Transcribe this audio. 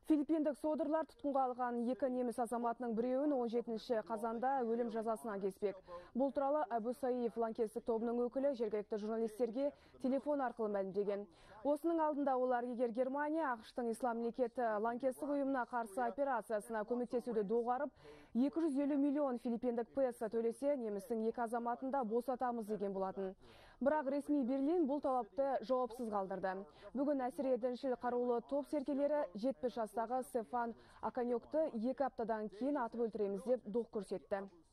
Филиппиндік содырлар тұтқынға алған екі неміс азаматының біреуін 17 қазанда өлім жазасына кеспек. Бұл туралы Абу Саиф лаңкестік тобының өкілі жергілікті журналистерге телефон арқылы мәлімдеген. Осының алдында олар егер Германия ақш-тың ислам мемлекеті лаңкестік ұйымына қарсы операциясына көмектесуді доғарып, 250 миллион филиппиндік песо төлесе, немістің екі азаматын да босатамыз деген болатын. Бірақ ресми Берлин бұл талапты жауапсыз қалдырды. Бүгін әсіре діншіл қарулы топ серкелері 70 жастағы Стефан Аканьокты 2 аптадан кейін атып өлтіреміз деп доқ көрсетті.